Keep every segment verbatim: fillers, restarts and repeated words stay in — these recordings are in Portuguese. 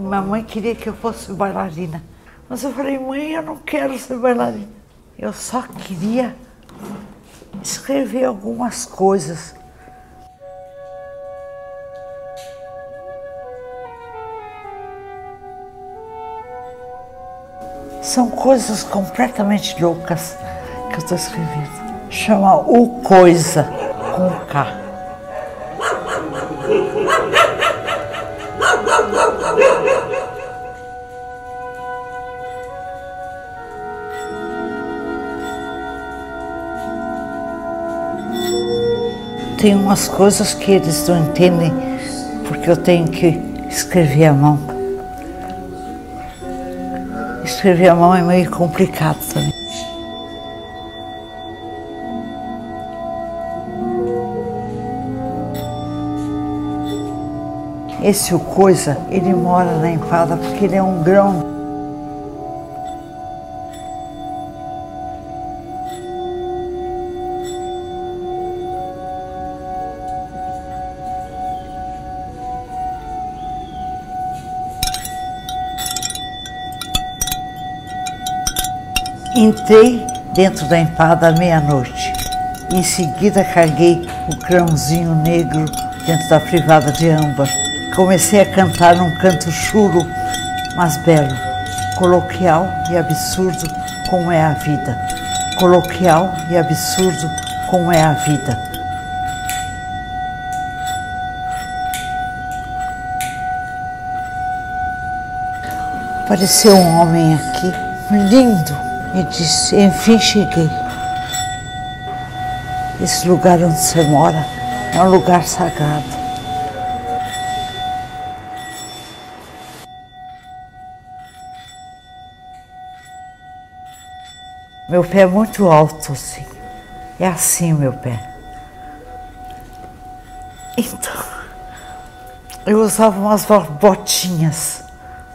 Minha mãe queria que eu fosse bailarina. Mas eu falei, mãe, eu não quero ser bailarina. Eu só queria escrever algumas coisas. São coisas completamente loucas que eu estou escrevendo. Chama O Coisa, com K. Tem umas coisas que eles não entendem porque eu tenho que escrever à mão. Escrever à mão é meio complicado também. Esse O Coisa, ele mora na empada porque ele é um grão. Entrei dentro da empada à meia-noite. Em seguida carreguei o grãozinho negro dentro da privada de âmbar. Comecei a cantar num canto churo, mas belo, coloquial e absurdo como é a vida. Coloquial e absurdo como é a vida. Apareceu um homem aqui, lindo, e disse, enfim cheguei. Esse lugar onde você mora é um lugar sagrado. Meu pé é muito alto, assim. É assim o meu pé. Então, eu usava umas botinhas.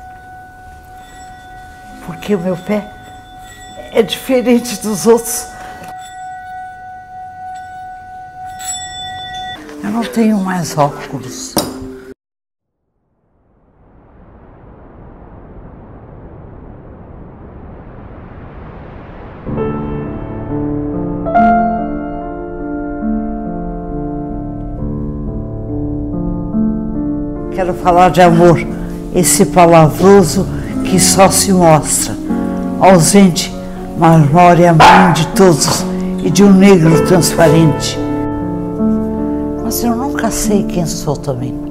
Porque o meu pé é diferente dos outros. Eu não tenho mais óculos. Quero falar de amor, esse palavroso que só se mostra, ausente, mas mora é a mãe de todos e de um negro transparente. Mas eu nunca sei quem sou também.